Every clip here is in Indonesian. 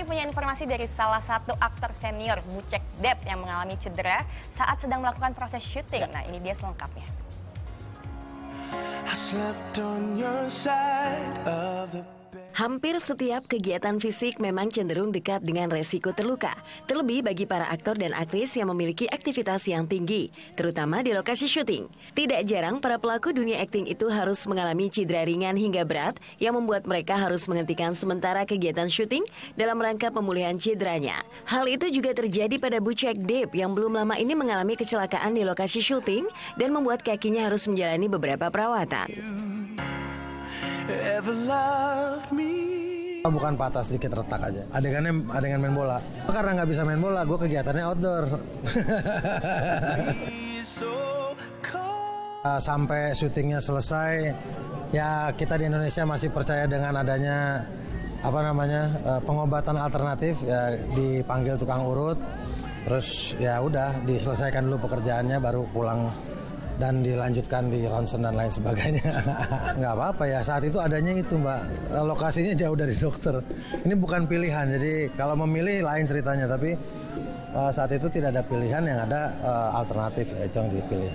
kami punya informasi dari salah satu aktor senior, Bucek Depp, yang mengalami cedera saat sedang melakukan proses syuting. Nah, ini dia selengkapnya. Hampir setiap kegiatan fisik memang cenderung dekat dengan resiko terluka. Terlebih bagi para aktor dan aktris yang memiliki aktivitas yang tinggi, terutama di lokasi syuting. Tidak jarang para pelaku dunia akting itu harus mengalami cedera ringan hingga berat yang membuat mereka harus menghentikan sementara kegiatan syuting dalam rangka pemulihan cederanya. Hal itu juga terjadi pada Bucek Depp yang belum lama ini mengalami kecelakaan di lokasi syuting dan membuat kakinya harus menjalani beberapa perawatan. Bukan patah, sedikit retak aja. Adegan main bola. Karena nggak bisa main bola, gue kegiatannya outdoor. Sampai syutingnya selesai, ya kita di Indonesia masih percaya dengan adanya pengobatan alternatif. Ya, dipanggil tukang urut, terus ya udah diselesaikan dulu pekerjaannya, baru pulang dan dilanjutkan di ronsen dan lain sebagainya. Nggak apa-apa ya, saat itu adanya itu Mbak, lokasinya jauh dari dokter. Ini bukan pilihan, jadi kalau memilih lain ceritanya, tapi saat itu tidak ada pilihan, yang ada alternatif, ya itu yang dipilih.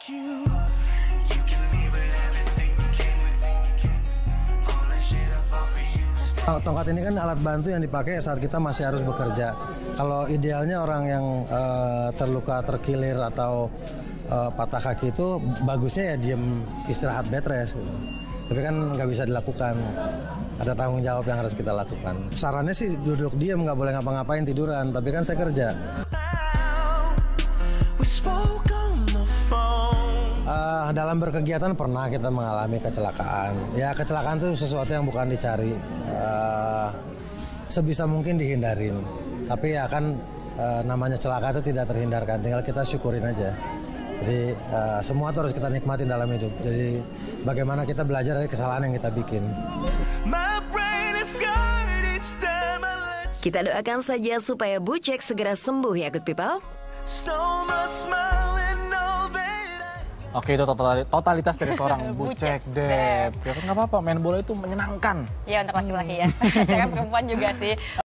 Tongkat ini kan alat bantu yang dipakai saat kita masih harus bekerja. Kalau idealnya orang yang terluka, terkilir, atau patah kaki itu bagusnya ya diem, istirahat, bed rest gitu. Tapi kan nggak bisa dilakukan, ada tanggung jawab yang harus kita lakukan. Sarannya sih duduk diem, nggak boleh ngapa-ngapain, tiduran, tapi kan saya kerja. Dalam berkegiatan pernah kita mengalami kecelakaan. Ya kecelakaan itu sesuatu yang bukan dicari, sebisa mungkin dihindarin. Tapi ya kan namanya celaka itu tidak terhindarkan, tinggal kita syukurin aja. Jadi semua itu harus kita nikmati dalam hidup. Jadi bagaimana kita belajar dari kesalahan yang kita bikin. Kita doakan saja supaya Bucek segera sembuh ya Good People. Oke, itu totalitas dari seorang Bucek Depp. Ya kan nggak apa-apa, main bola itu menyenangkan. Ya untuk laki-laki ya. Saya kan perempuan juga sih.